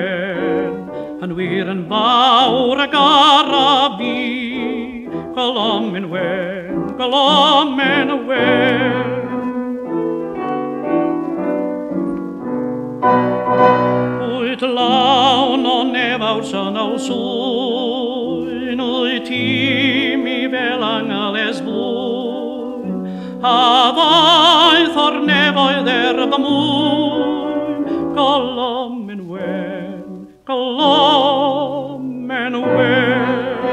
wen, yn wir yn fawr ag arabi. Golom yn wen, golom yn wen. Wyt lawn o nefawr sy'n o sŵn, wyt tîm i fel angales blwy'n, a ddaeth o'r nefoedd fy mwyn. Golom yn wen, golom yn wen.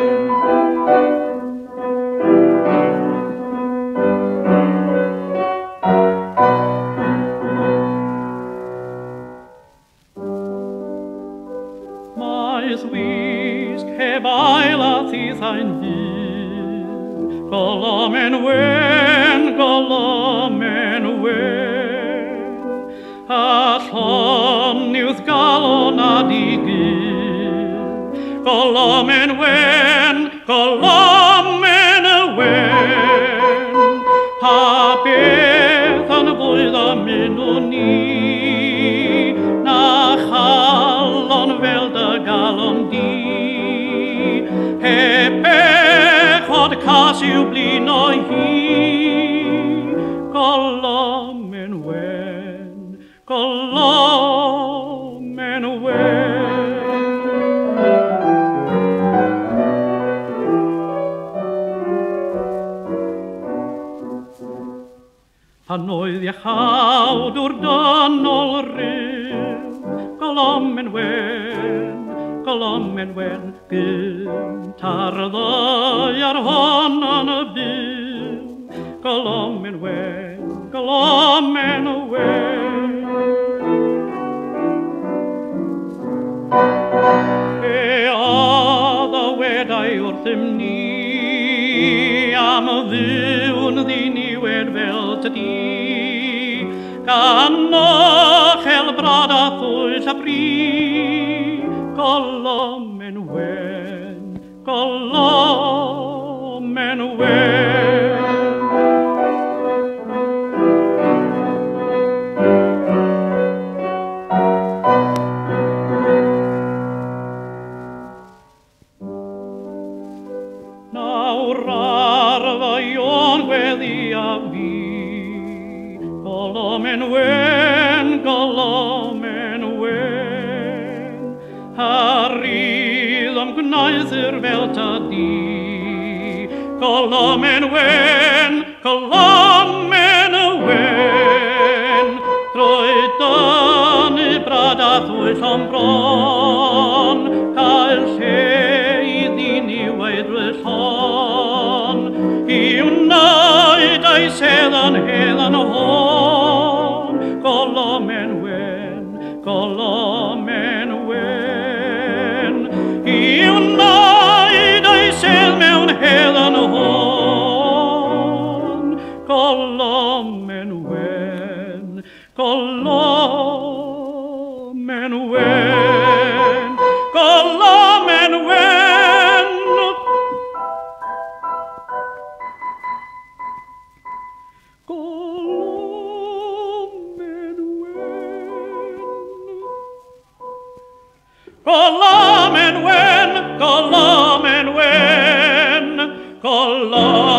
Maes wisg heb ail a thithain fyr, golom yn wen, golom yn wen. A llon i'wth galon a digir, golom yn wen, golom yn wen. A beth yn fwydd am enw ni, na chalon fel dy galon di. Heb bechod cas i'w blin o hi, golom yn wen, golom yn wen. Pan oedd iachawd o'r dynol ryw, golom yn wen, golom yn wen. Gynta'r ddoi ar hon yn y byw, golom yn wen, golom yn wen. Oedd y wedau wrthym ni, am y ddiwn ddiniwed fel tydi, gan ochel brad a thwys a bri. Golom yn wen, golom yn wen. Nawr ar fy ion gweddi a fi, golom yn wen, golom yn wen. A rydd am gwnaethyr fel ta di, golom yn wen, golom yn wen. Drwy dynnu brad a thwys o'n bron, cael lle i ddiniw ei drwyson, i wneud ei seddan heddan hon. Golom yn wen, golom yn wen, i wneud ei sedd mewn heddan hon. Golom yn wen, golom yn wen, golom yn wen. Golom yn wen, golom yn wen, golom.